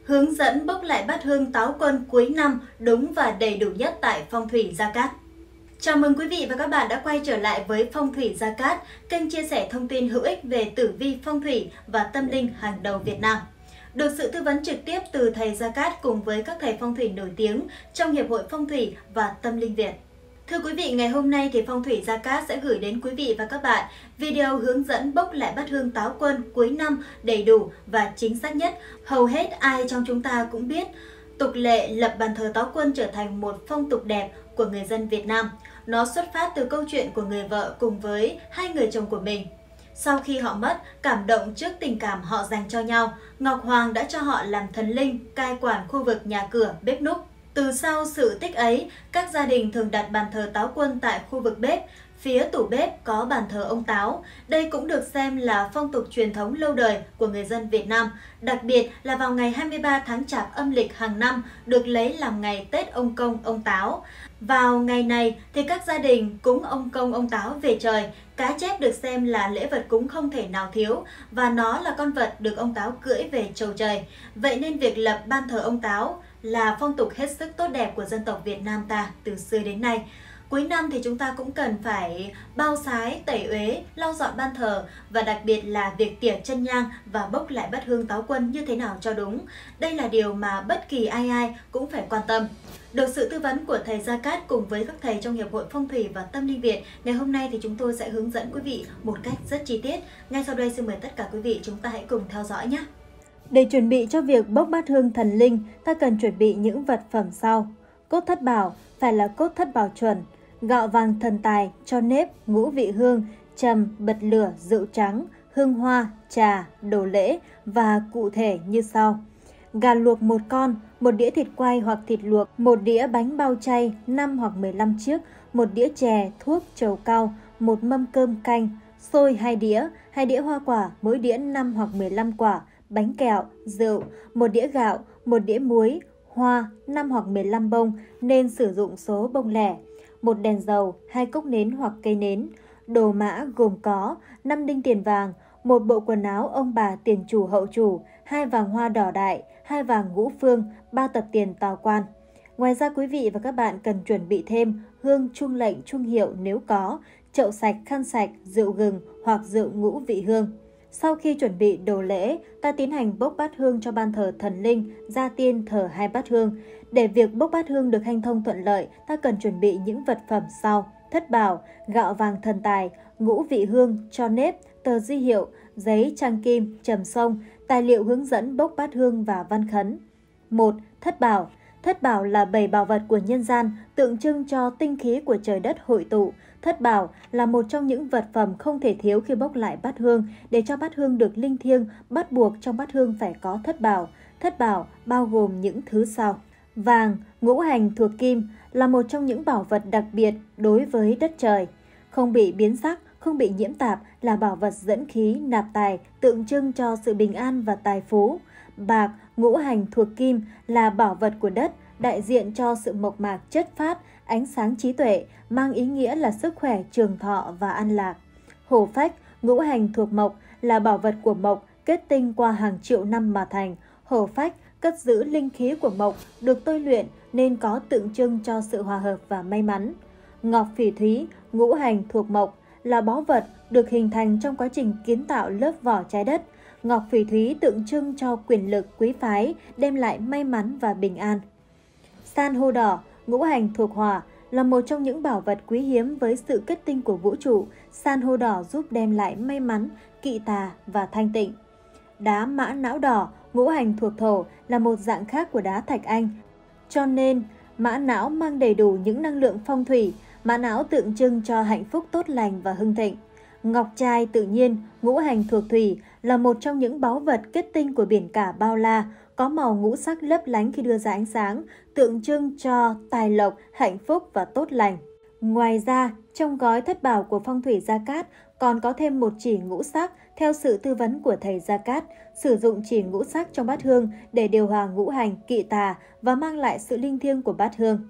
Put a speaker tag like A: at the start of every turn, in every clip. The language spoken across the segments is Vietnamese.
A: Hướng dẫn bốc lại bát hương táo quân cuối năm đúng và đầy đủ nhất tại Phong thủy Gia Cát. Chào mừng quý vị và các bạn đã quay trở lại với Phong thủy Gia Cát, kênh chia sẻ thông tin hữu ích về tử vi phong thủy và tâm linh hàng đầu Việt Nam. Được sự tư vấn trực tiếp từ thầy Gia Cát cùng với các thầy phong thủy nổi tiếng trong Hiệp hội Phong thủy và Tâm linh Việt. Thưa quý vị, ngày hôm nay thì Phong thủy Gia Cát sẽ gửi đến quý vị và các bạn video hướng dẫn bốc lại bát hương táo quân cuối năm đầy đủ và chính xác nhất. Hầu hết ai trong chúng ta cũng biết, tục lệ lập bàn thờ táo quân trở thành một phong tục đẹp của người dân Việt Nam. Nó xuất phát từ câu chuyện của người vợ cùng với hai người chồng của mình. Sau khi họ mất, cảm động trước tình cảm họ dành cho nhau, Ngọc Hoàng đã cho họ làm thần linh, cai quản khu vực nhà cửa, bếp núc. Từ sau sự tích ấy, các gia đình thường đặt bàn thờ táo quân tại khu vực bếp. Phía tủ bếp có bàn thờ ông Táo. Đây cũng được xem là phong tục truyền thống lâu đời của người dân Việt Nam. Đặc biệt là vào ngày 23 tháng Chạp âm lịch hàng năm được lấy làm ngày Tết ông Công ông Táo. Vào ngày này thì các gia đình cúng ông Công ông Táo về trời. Cá chép được xem là lễ vật cúng không thể nào thiếu và nó là con vật được ông Táo cưỡi về chầu trời. Vậy nên việc lập ban thờ ông Táo là phong tục hết sức tốt đẹp của dân tộc Việt Nam ta từ xưa đến nay. Cuối năm thì chúng ta cũng cần phải bao sái, tẩy uế, lau dọn ban thờ và đặc biệt là việc tỉa chân nhang và bốc lại bát hương táo quân như thế nào cho đúng. Đây là điều mà bất kỳ ai cũng phải quan tâm. Được sự tư vấn của thầy Gia Cát cùng với các thầy trong Hiệp hội Phong thủy và Tâm linh Việt, ngày hôm nay thì chúng tôi sẽ hướng dẫn quý vị một cách rất chi tiết. Ngay sau đây xin mời tất cả quý vị chúng ta hãy cùng theo dõi nhé. Để chuẩn bị cho việc bốc bát hương thần linh, ta cần chuẩn bị những vật phẩm sau. Cốt thất bảo phải là cốt thất bảo chuẩn, gạo vàng thần tài, cho nếp, ngũ vị hương, trầm, bật lửa, rượu trắng, hương hoa, trà, đồ lễ và cụ thể như sau. Gà luộc 1 con, 1 đĩa thịt quay hoặc thịt luộc, 1 đĩa bánh bao chay 5 hoặc 15 chiếc, 1 đĩa chè, thuốc, trầu cau, 1 mâm cơm canh, xôi 2 đĩa hoa quả, mỗi đĩa 5 hoặc 15 quả, bánh kẹo, rượu, 1 đĩa gạo, 1 đĩa muối, hoa 5 hoặc 15 bông nên sử dụng số bông lẻ, 1 đèn dầu, 2 cốc nến hoặc cây nến. Đồ mã gồm có 5 đinh tiền vàng, 1 bộ quần áo ông bà tiền chủ hậu chủ, 2 vàng hoa đỏ đại, 2 vàng ngũ phương, 3 tập tiền tào quan. Ngoài ra quý vị và các bạn cần chuẩn bị thêm hương chuông lệnh chuông hiệu nếu có, chậu sạch, khăn sạch, rượu gừng hoặc rượu ngũ vị hương. Sau khi chuẩn bị đồ lễ, ta tiến hành bốc bát hương cho ban thờ thần linh, gia tiên thờ 2 bát hương. Để việc bốc bát hương được hanh thông thuận lợi, ta cần chuẩn bị những vật phẩm sau: thất bảo, gạo vàng thần tài, ngũ vị hương, cho nếp, tờ di hiệu, giấy trang kim, trầm sông, tài liệu hướng dẫn bốc bát hương và văn khấn. 1. Thất bảo. Thất bảo là 7 bảo vật của nhân gian, tượng trưng cho tinh khí của trời đất hội tụ. Thất bảo là một trong những vật phẩm không thể thiếu khi bốc lại bát hương. Để cho bát hương được linh thiêng, bắt buộc trong bát hương phải có thất bảo. Thất bảo bao gồm những thứ sau. Vàng, ngũ hành thuộc kim, là một trong những bảo vật đặc biệt đối với đất trời. Không bị biến sắc, không bị nhiễm tạp, là bảo vật dẫn khí, nạp tài, tượng trưng cho sự bình an và tài phú. Bạc, ngũ hành thuộc kim, là bảo vật của đất, đại diện cho sự mộc mạc chất phát, ánh sáng trí tuệ, mang ý nghĩa là sức khỏe, trường thọ và an lạc. Hổ phách, ngũ hành thuộc mộc, là bảo vật của mộc, kết tinh qua hàng triệu năm mà thành. Hổ phách cất giữ linh khí của mộc, được tôi luyện nên có tượng trưng cho sự hòa hợp và may mắn. Ngọc phỉ thúy, ngũ hành thuộc mộc, là báu vật được hình thành trong quá trình kiến tạo lớp vỏ trái đất. Ngọc phỉ thúy tượng trưng cho quyền lực, quý phái, đem lại may mắn và bình an. San hô đỏ, ngũ hành thuộc hỏa, là một trong những bảo vật quý hiếm với sự kết tinh của vũ trụ. San hô đỏ giúp đem lại may mắn, kỵ tà và thanh tịnh. Đá mã não đỏ, ngũ hành thuộc thổ, là một dạng khác của đá thạch anh. Cho nên, mã não mang đầy đủ những năng lượng phong thủy. Mã não tượng trưng cho hạnh phúc tốt lành và hưng thịnh. Ngọc trai tự nhiên, ngũ hành thuộc thủy, là một trong những báu vật kết tinh của biển cả bao la, có màu ngũ sắc lấp lánh khi đưa ra ánh sáng, tượng trưng cho tài lộc, hạnh phúc và tốt lành. Ngoài ra, trong gói thất bảo của Phong thủy Gia Cát còn có thêm một chỉ ngũ sắc theo sự tư vấn của thầy Gia Cát. Sử dụng chỉ ngũ sắc trong bát hương để điều hòa ngũ hành, kỵ tà và mang lại sự linh thiêng của bát hương.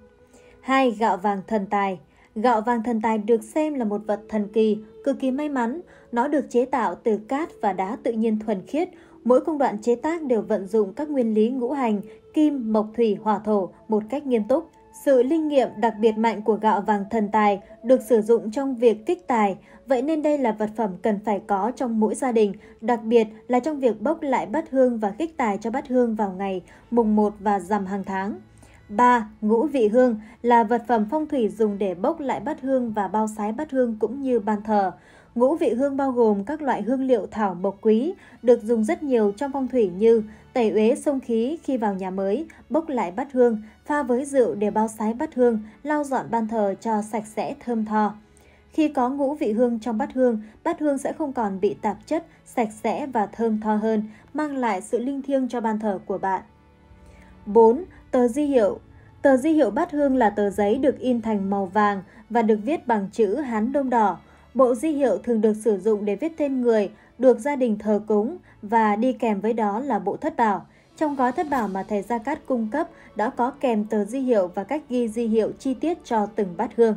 A: 2. Gạo vàng thần tài. Gạo vàng thần tài được xem là một vật thần kỳ, cực kỳ may mắn. Nó được chế tạo từ cát và đá tự nhiên thuần khiết. Mỗi công đoạn chế tác đều vận dụng các nguyên lý ngũ hành, kim, mộc, thủy, hỏa, thổ một cách nghiêm túc. Sự linh nghiệm đặc biệt mạnh của gạo vàng thần tài được sử dụng trong việc kích tài, vậy nên đây là vật phẩm cần phải có trong mỗi gia đình, đặc biệt là trong việc bốc lại bát hương và kích tài cho bát hương vào ngày mùng 1 và rằm hàng tháng. 3. Ngũ vị hương là vật phẩm phong thủy dùng để bốc lại bát hương và bao sái bát hương cũng như ban thờ. Ngũ vị hương bao gồm các loại hương liệu thảo mộc quý, được dùng rất nhiều trong phong thủy như tẩy uế xông khí khi vào nhà mới, bốc lại bát hương, pha với rượu để bao sái bát hương, lau dọn ban thờ cho sạch sẽ thơm tho. Khi có ngũ vị hương trong bát hương sẽ không còn bị tạp chất, sạch sẽ và thơm tho hơn, mang lại sự linh thiêng cho ban thờ của bạn. 4. Tờ di hiệu. Tờ di hiệu bát hương là tờ giấy được in thành màu vàng và được viết bằng chữ Hán Đông đỏ. Bộ di hiệu thường được sử dụng để viết tên người, được gia đình thờ cúng và đi kèm với đó là bộ thất bảo. Trong gói thất bảo mà thầy Gia Cát cung cấp đã có kèm tờ di hiệu và cách ghi di hiệu chi tiết cho từng bát hương.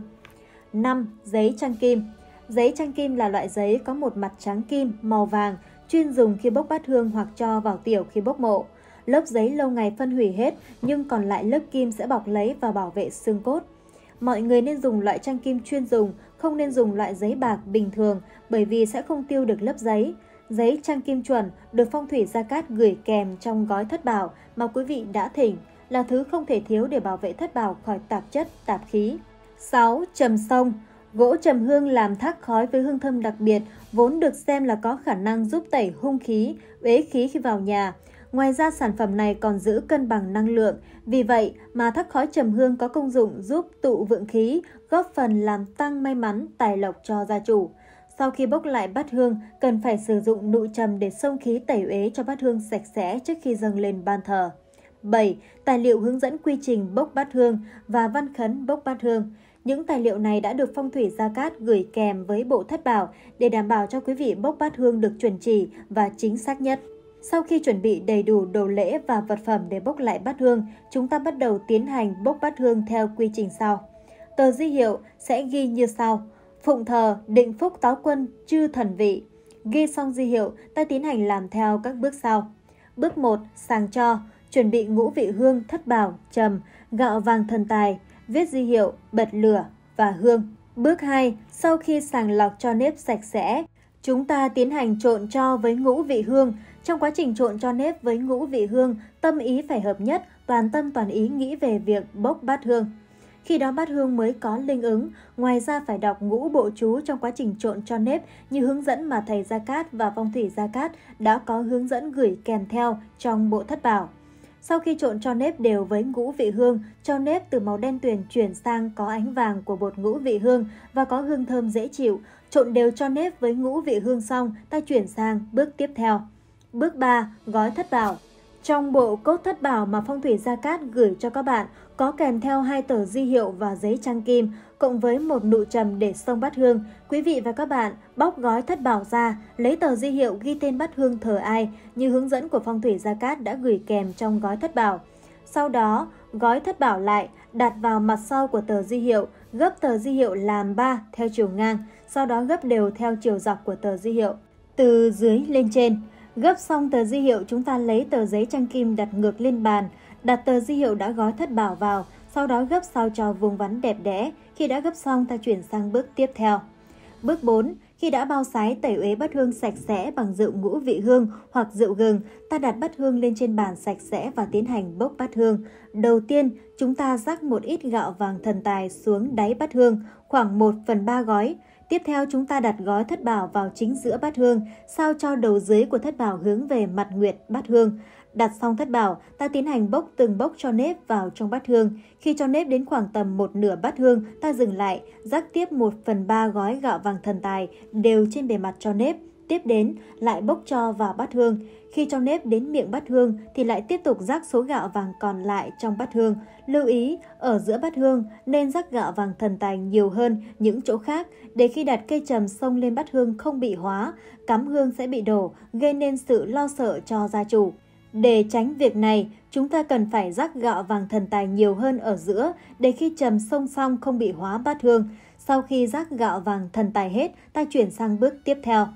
A: 5. Giấy trang kim. Giấy trang kim là loại giấy có một mặt trắng kim màu vàng, chuyên dùng khi bốc bát hương hoặc cho vào tiểu khi bốc mộ. Lớp giấy lâu ngày phân hủy hết, nhưng còn lại lớp kim sẽ bọc lấy và bảo vệ xương cốt. Mọi người nên dùng loại trang kim chuyên dùng, không nên dùng loại giấy bạc bình thường bởi vì sẽ không tiêu được lớp giấy. Giấy trang kim chuẩn được phong thủy Gia Cát gửi kèm trong gói thất bảo mà quý vị đã thỉnh, là thứ không thể thiếu để bảo vệ thất bảo khỏi tạp chất, tạp khí. 6. Trầm sông. Gỗ trầm hương làm thác khói với hương thơm đặc biệt, vốn được xem là có khả năng giúp tẩy hung khí, uế khí khi vào nhà. Ngoài ra sản phẩm này còn giữ cân bằng năng lượng, vì vậy mà thác khói trầm hương có công dụng giúp tụ vượng khí, góp phần làm tăng may mắn, tài lộc cho gia chủ. Sau khi bốc lại bát hương, cần phải sử dụng nụ trầm để xông khí tẩy uế cho bát hương sạch sẽ trước khi dâng lên ban thờ. 7. Tài liệu hướng dẫn quy trình bốc bát hương và văn khấn bốc bát hương. Những tài liệu này đã được phong thủy Gia Cát gửi kèm với bộ thất bảo để đảm bảo cho quý vị bốc bát hương được chuẩn chỉ và chính xác nhất. Sau khi chuẩn bị đầy đủ đồ lễ và vật phẩm để bốc lại bát hương, chúng ta bắt đầu tiến hành bốc bát hương theo quy trình sau. Tờ di hiệu sẽ ghi như sau: phụng thờ, định phúc táo quân, chư thần vị. Ghi xong di hiệu, ta tiến hành làm theo các bước sau. Bước 1. Sàng cho, chuẩn bị ngũ vị hương, thất bảo, trầm, gạo vàng thần tài, viết di hiệu, bật lửa và hương. Bước 2. Sau khi sàng lọc cho nếp sạch sẽ, chúng ta tiến hành trộn tro với ngũ vị hương. Trong quá trình trộn tro nếp với ngũ vị hương, tâm ý phải hợp nhất, toàn tâm toàn ý nghĩ về việc bốc bát hương. Khi đó bát hương mới có linh ứng. Ngoài ra phải đọc ngũ bộ chú trong quá trình trộn tro nếp như hướng dẫn mà thầy Gia Cát và phong thủy Gia Cát đã có hướng dẫn gửi kèm theo trong bộ thất bảo. Sau khi trộn tro nếp đều với ngũ vị hương, tro nếp từ màu đen tuyền chuyển sang có ánh vàng của bột ngũ vị hương và có hương thơm dễ chịu. Trộn đều tro nếp với ngũ vị hương xong, ta chuyển sang bước tiếp theo. Bước 3. Gói thất bảo. Trong bộ cốt thất bảo mà phong thủy Gia Cát gửi cho các bạn có kèm theo 2 tờ di hiệu và giấy trang kim cộng với một nụ trầm để xông bát hương. Quý vị và các bạn bóc gói thất bảo ra, lấy tờ di hiệu ghi tên bát hương thờ ai như hướng dẫn của phong thủy Gia Cát đã gửi kèm trong gói thất bảo. Sau đó, gói thất bảo lại đặt vào mặt sau của tờ di hiệu, gấp tờ di hiệu làm 3 theo chiều ngang, sau đó gấp đều theo chiều dọc của tờ di hiệu, từ dưới lên trên. Gấp xong tờ di hiệu, chúng ta lấy tờ giấy trang kim đặt ngược lên bàn, đặt tờ di hiệu đã gói thất bảo vào, sau đó gấp sao cho vuông vắn đẹp đẽ. Khi đã gấp xong, ta chuyển sang bước tiếp theo. Bước 4. Khi đã bao sái tẩy uế bát hương sạch sẽ bằng rượu ngũ vị hương hoặc rượu gừng, ta đặt bát hương lên trên bàn sạch sẽ và tiến hành bốc bát hương. Đầu tiên, chúng ta rắc một ít gạo vàng thần tài xuống đáy bát hương, khoảng 1/3 gói. Tiếp theo chúng ta đặt gói thất bảo vào chính giữa bát hương, sao cho đầu dưới của thất bảo hướng về mặt nguyệt bát hương. Đặt xong thất bảo, ta tiến hành bốc từng bốc cho nếp vào trong bát hương. Khi cho nếp đến khoảng tầm 1/2 bát hương, ta dừng lại, rắc tiếp 1/3 gói gạo vàng thần tài đều trên bề mặt cho nếp. Tiếp đến, lại bốc cho vào bát hương. Khi cho nếp đến miệng bát hương thì lại tiếp tục rắc số gạo vàng còn lại trong bát hương. Lưu ý, ở giữa bát hương nên rắc gạo vàng thần tài nhiều hơn những chỗ khác để khi đặt cây trầm xông lên bát hương không bị hóa, cắm hương sẽ bị đổ, gây nên sự lo sợ cho gia chủ. Để tránh việc này, chúng ta cần phải rắc gạo vàng thần tài nhiều hơn ở giữa để khi trầm xông xong không bị hóa bát hương. Sau khi rắc gạo vàng thần tài hết, ta chuyển sang bước tiếp theo.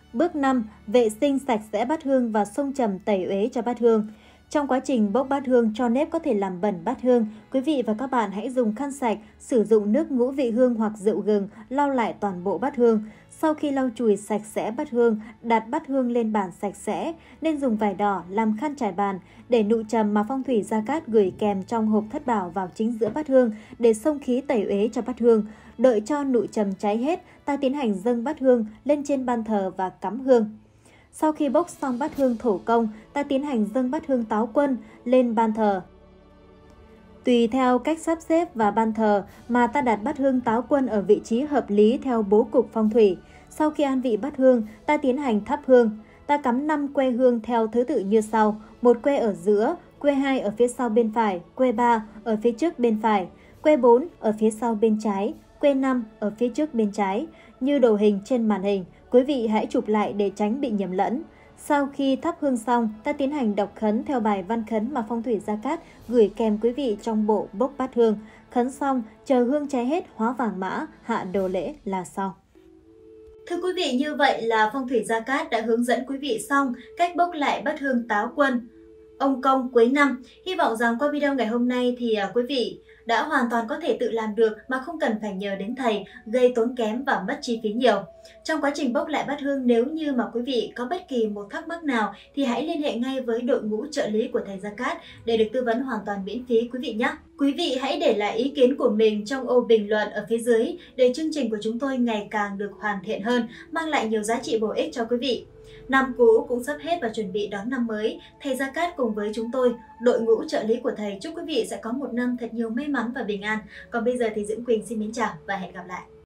A: Bước 5. Vệ sinh sạch sẽ bát hương và xông trầm tẩy uế cho bát hương. Trong quá trình bốc bát hương, tro nếp có thể làm bẩn bát hương. Quý vị và các bạn hãy dùng khăn sạch, sử dụng nước ngũ vị hương hoặc rượu gừng lau lại toàn bộ bát hương. Sau khi lau chùi sạch sẽ bát hương, đặt bát hương lên bàn sạch sẽ, nên dùng vải đỏ làm khăn trải bàn, để nụ trầm mà phong thủy Gia Cát gửi kèm trong hộp thất bảo vào chính giữa bát hương để xông khí tẩy uế cho bát hương. Đợi cho nụ trầm cháy hết, ta tiến hành dâng bát hương lên trên ban thờ và cắm hương. Sau khi bốc xong bát hương thổ công, ta tiến hành dâng bát hương táo quân lên ban thờ. Tùy theo cách sắp xếp và ban thờ mà ta đặt bát hương táo quân ở vị trí hợp lý theo bố cục phong thủy. Sau khi an vị bát hương, ta tiến hành thắp hương. Ta cắm 5 que hương theo thứ tự như sau: một que ở giữa, que 2 ở phía sau bên phải, que 3 ở phía trước bên phải, que 4 ở phía sau bên trái, que 5 ở phía trước bên trái, như đồ hình trên màn hình. Quý vị hãy chụp lại để tránh bị nhầm lẫn. Sau khi thắp hương xong, ta tiến hành đọc khấn theo bài văn khấn mà phong thủy Gia Cát gửi kèm quý vị trong bộ bốc bát hương. Khấn xong, chờ hương cháy hết hóa vàng mã, hạ đồ lễ là xong. Thưa quý vị, như vậy là phong thủy Gia Cát đã hướng dẫn quý vị xong cách bốc lại bát hương táo quân ông công cuối năm. Hy vọng rằng qua video ngày hôm nay thì quý vị đã hoàn toàn có thể tự làm được mà không cần phải nhờ đến thầy, gây tốn kém và mất chi phí nhiều. Trong quá trình bốc lại bát hương, nếu như mà quý vị có bất kỳ một thắc mắc nào thì hãy liên hệ ngay với đội ngũ trợ lý của thầy Gia Cát để được tư vấn hoàn toàn miễn phí quý vị nhé. Quý vị hãy để lại ý kiến của mình trong ô bình luận ở phía dưới để chương trình của chúng tôi ngày càng được hoàn thiện hơn, mang lại nhiều giá trị bổ ích cho quý vị. Năm cũ cũng sắp hết và chuẩn bị đón năm mới. Thầy Gia Cát cùng với chúng tôi, đội ngũ trợ lý của thầy, chúc quý vị sẽ có một năm thật nhiều may mắn và bình an. Còn bây giờ thì Dưỡng Quỳnh xin mến chào và hẹn gặp lại.